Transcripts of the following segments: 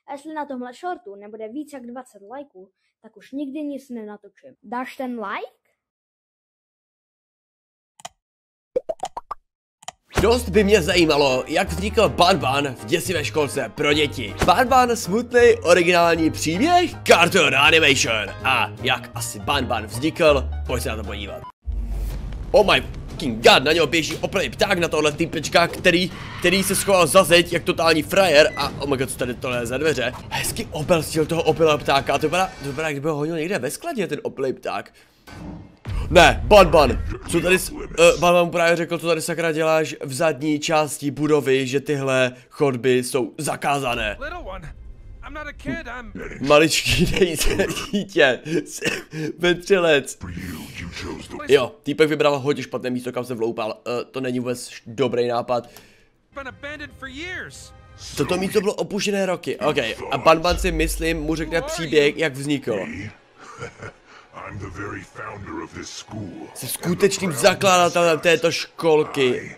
A jestli na tomhle shortu nebude víc jak 20 lajků, tak už nikdy nic nenatočím. Dáš ten like? Dost by mě zajímalo, jak vznikl Banban v děsivé školce pro děti. Banban, smutný, originální příběh, Cartoon Animation. A jak asi Banban vznikl, pojď se na to podívat. Oh my fucking god, na něho běží opravdu pták na tohle týpečka, který se schoval za zeď jak totální frajer a oh my god, co tady tohle je za dveře. Hezky obelstil toho opilého ptáka, to vypadá, kdyby ho honil někde ve skladě ten opilý pták. Ne, Banban, co tady, Banban mu právě řekl, co tady sakra děláš v zadní části budovy, že tyhle chodby jsou zakázané. Maličký dítě, vetřelec. Jo, týpek vybral hodně špatné místo, kam se vloupal, to není vůbec dobrý nápad. Toto místo bylo opuštěné roky, ok, a Banban si myslím mu řekne příběh, jak vznikl. Jsem skutečným zakladatelem této školky.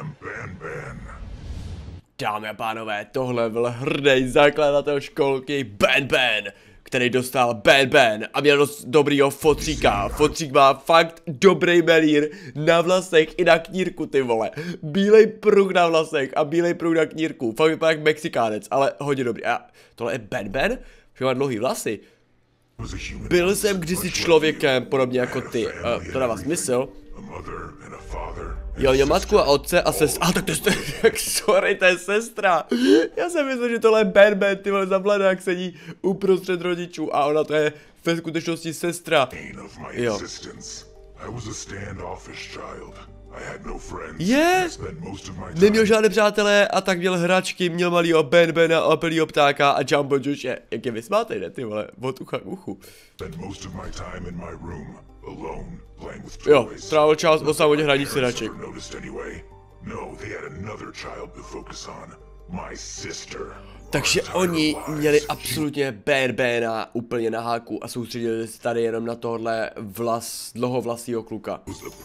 Dámy a pánové, tohle byl hrdý zakladatel školky Banban, který dostal Banban a měl dost dobrýho fotříka. Fotřík má fakt dobrý melír na vlasech i na knírku, ty vole. Bílej pruh na vlasech a bílej pruh na knírku. Fakt vypadá jak Mexikánec, ale hodně dobrý. A tohle je Banban? Že má dlouhý vlasy. Byl jsem kdysi člověkem, podobně jako ty, to dává smysl. Jo, měl matku a otce a sestra, tak to je, sorry, to je sestra. Já jsem myslel, že tohle je Banban, ty vole, zabladák sedí uprostřed rodičů a ona to je ve skutečnosti sestra. Jo. Je, neměl žádné přátelé a tak měl hračky, měl malýho Banbana a opilýho ptáka a Jumbo Jushe. Jak je vysmátej, ne, ty vole, od ucha k uchu. Jo, trávil čas o samotě hraní si hraček. Takže oni měli absolutně Banbana úplně na háku a soustředili se tady jenom na tohle dlouhovlasýho kluka.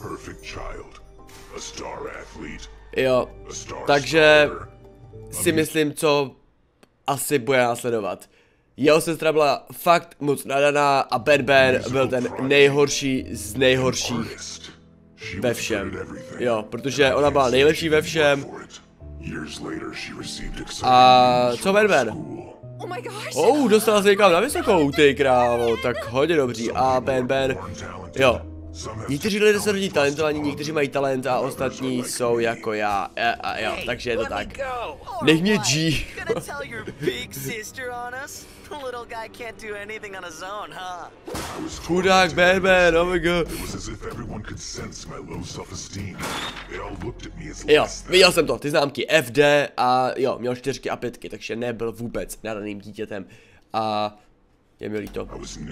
Jo, takže si myslím, co asi bude následovat. Jeho sestra byla fakt moc nadaná a Banban byl ten nejhorší z nejhorších ve všem. Jo, protože ona byla nejlepší ve všem. A co Banban? Dostala se někam na vysokou, ty krávo, tak hodně dobří. A Banban, jo. Někteří lidé se rodí talentovaní, někteří mají talent a ostatní jsou jako já. Jo, takže je to tak. Nech mě G. Chudák Banban, oh my god. Jo, viděl jsem to, ty známky FD a jo, měl 4 a 5, takže nebyl vůbec nadaným dítětem. A je mi líto.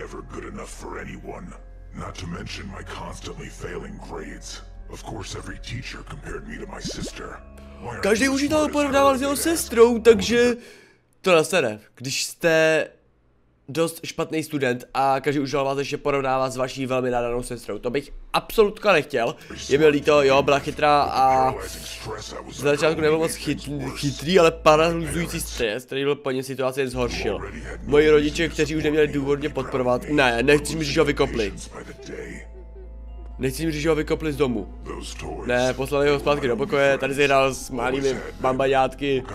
Not to mention my constantly failing grades. Of course, every teacher compared me to my sister. Každý učitel porovnával s jeho sestrou, takže to nastane. Když jste dost špatný student a každý učitel vás ještě porovnává s vaší velmi nadanou sestrou. To bych absolutně nechtěl. Je mi líto, jo, byla chytrá a z začátku nebyl moc chytrý, ale paralyzující stres, který byl po něm situaci jen zhoršil. Moji rodiče, kteří už neměli důvod mě podporovat, ne, nechci mi, že ho vykopli. Nechci mi, že ho vykopli z domu. Ne, poslali ho zpátky do pokoje, tady se hrál s malými bambaňátky.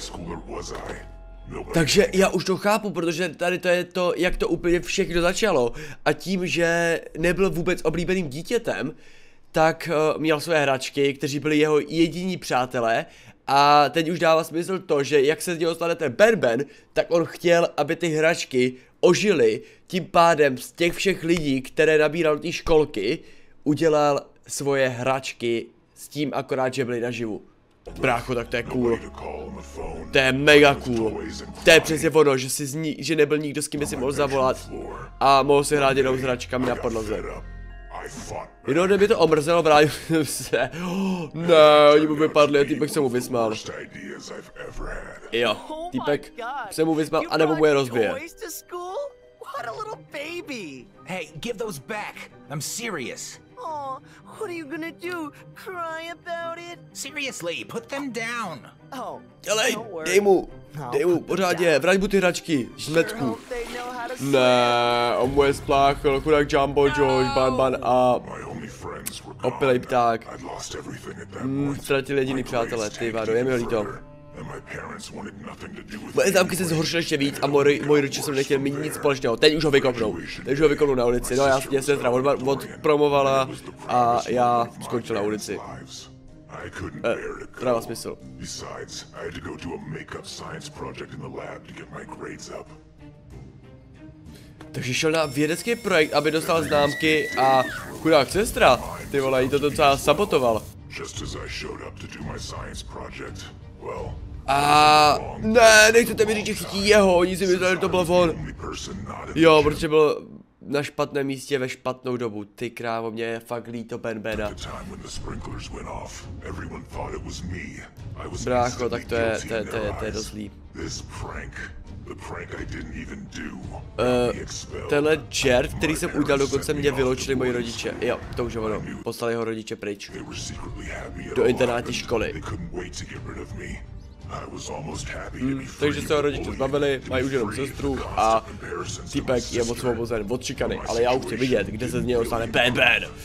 Takže já už to chápu, protože tady to je to, jak to úplně všechno začalo. A tím, že nebyl vůbec oblíbeným dítětem, tak měl své hračky, kteří byli jeho jediní přátelé. A teď už dává smysl to, že jak se z něho stane ten Banban, tak on chtěl, aby ty hračky ožily. Tím pádem z těch všech lidí, které nabíral ty školky, udělal svoje hračky s tím akorát, že byli naživu. Brácho, tak to je cool. To je mega cool. To je přesně ono, že nebyl nikdo, s kým by si mohl zavolat a mohl si hrát jenom s hračkami na podloze. Jenom kdyby to omrzelo, vrátil jsem se. Ne, oni mu vypadli a týpek se mu vysmál. Jo, týpek se mu vysmál, anebo mu je rozbije. Hey, give those back. I'm serious. What are you gonna do? Cry about it? Seriously, put them down. Oh, Dělej, don't worry. dej mu, pořádně, vrať mu ty hračky, zmetku. Ne, on mu je spláchl, chudák Jumbo Josh, Ban a opilej pták. Ztratil jediný přátelé, ty vado, je mi líto. Moje známky se zhoršily ještě víc a moji rodiče jsem nechtěl mít nic společného. Teď už ho vykopnou na ulici. No jasně, sestra odpromovala a já skončil na ulici. To dává smysl. Takže šel na vědecký projekt, aby dostal známky a chudák sestra, ty vole, jí to docela sabotoval. A ne, nechcete mi říct, že chytí jeho, oni si mysleli, že to byl on. Jo, protože byl na špatném místě ve špatnou dobu. Ty krávo, mě je fakt líto Bena. Brácho, tak to je dost líp. Tenhle čert, který jsem udělal, dokonce mě vyloučili moji rodiče. Jo, to už je ono. Poslali jeho rodiče pryč. Do internátní školy. Takže se ho rodiče zbavili, mají už jenom sestru a týpek je osvobozen od šikany. Ale já už chci vidět, kde se z něho stane Ben.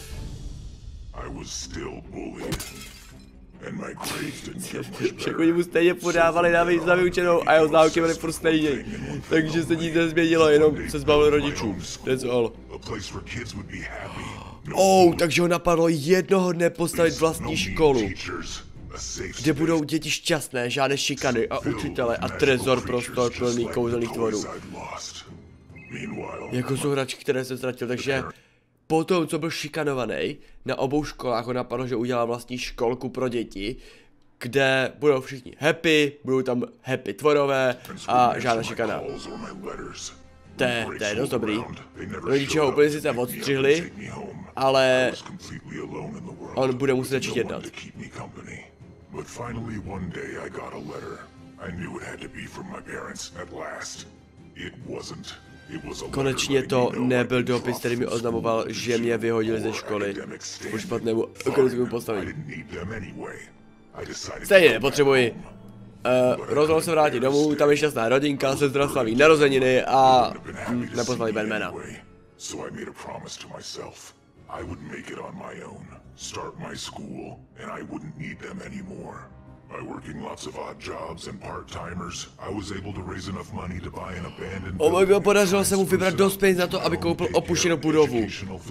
Však oni mu stejně podávali na vyučenou a jeho známky byly furt stejně. Takže se nic nezměnilo, jenom se zbavil rodičů. That's all. Takže ho napadlo jednoho dne postavit vlastní školu, kde budou děti šťastné, žádné šikany a učitele a trezor prostor plný kouzelných tvorů. Jako jsou hračky, které jsem ztratil, takže potom, co byl šikanovaný, na obou školách ho napadlo, že udělá vlastní školku pro děti, kde budou všichni happy, budou tam happy tvorové a žádná šikana. To je dost dobrý. Rodiče ho úplně sice odstřihli, ale on bude muset začít jednat. Konečně to nebyl dopis, který mi oznamoval, že mě vyhodili ze školy po špatnému ekonomickému postavení. Stejně nepotřebuji. Rozhodl se vrátit domů, tam je šťastná rodinka, sestra slaví narozeniny a neposlali Benmana. By working lots of odd jobs and part-timers, I was able to raise enough money to buy an abandoned podařilo se mu vybrat dost peněz na to, aby koupil opuštěnou budovu.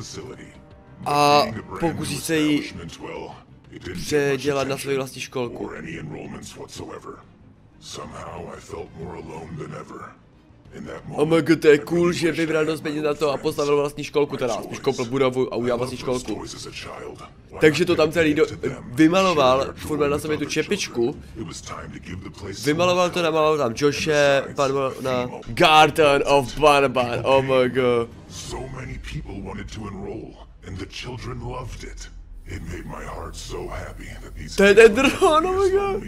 A pokusí se ji předělat na svou vlastní školku. To je cool, že vybral dost peněz na to a postavil vlastní školku teda, spíš koupil budovu a udělal vlastní školku. Takže to tam celý vymaloval, furt měl na sobě tu čepičku, vymaloval to, namaloval tam Joshe, na Garden of Banban, oh my god. To je ten dron, oh my god.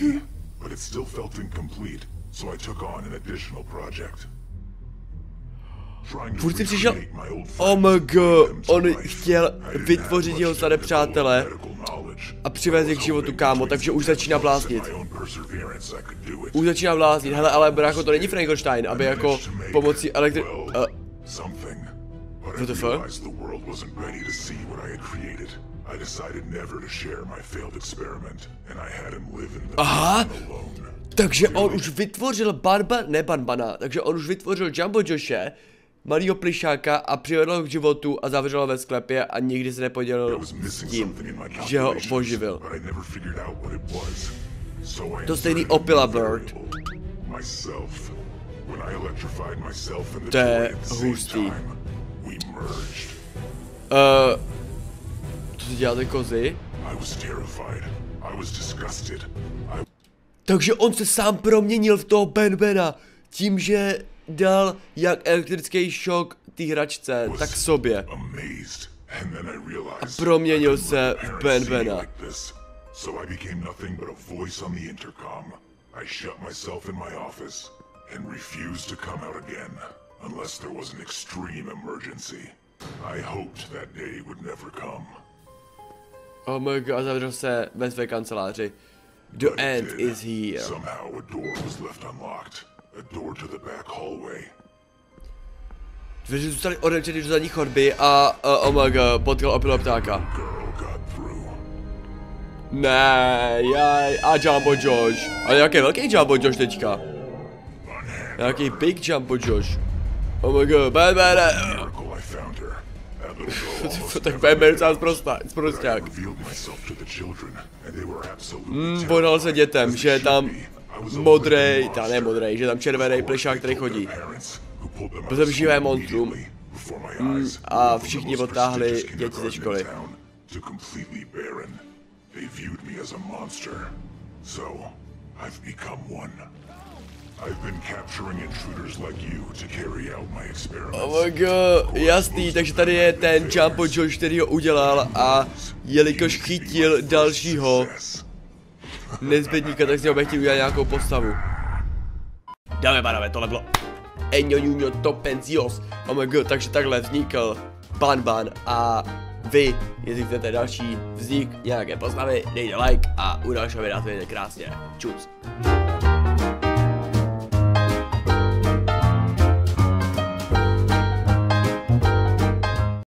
So I took on an additional project. Furt si přišel, oh my god, on chtěl vytvořit jeho staré přátele a přivést je k životu, kámo, takže už začíná bláznit. Hele, ale brácho, to není Frankenstein, aby jako pomocí What the fuck? Aha! Takže on už vytvořil Banbana, takže on už vytvořil Jumbo Joshe, malýho plišáka a přivedl ho k životu a zavřel ho ve sklepě a nikdy se nepodělil s tím, že ho oživil. To stejný Opila Bird. To je hustý. Co si děláte kozy? Takže on se sám proměnil v toho Benbana, tím, že dal jak elektrický šok té hračce, tak sobě. A proměnil se v Benbana. Oh my god, a zavřel se ve své kanceláři. The end is here. Somehow a door was left unlocked. A door to the back hallway. Dveře zůstaly otevřeny do zadní chodby a oh my god, potkal opilého ptáka. Girl got through. Ne, jaj, a Jumbo Josh. Ale jaký velký Jumbo Josh teďka. Jaký big Jumbo Josh. Oh my god, bad. Miracle I found her. That little girl almost Tak never bude sám zprosták. revealed myself to the children, and they were absolutely Podal se dětem, že je tam modrej, ne modrej, že je tam červený plišák, který chodí. Byl jsem živé monstrum a všichni odtáhli děti ze školy. They viewed me as a monster, so I've become one. I've been capturing intruders like you to carry out my experiments. Oh my god, jasný, takže tady je ten Jumbo Josh, který ho udělal a jelikož chytil dalšího nezbytníka, tak si ho bych chtěl udělat nějakou postavu. Dáme pánové, tohle bylo Eño Ñuño Topenzios. Oh my god, takže takhle vznikl Banban a vy, jestli chcete další vznik nějaké postavy, dejte like a u dalšího videa to jde krásně. Čus.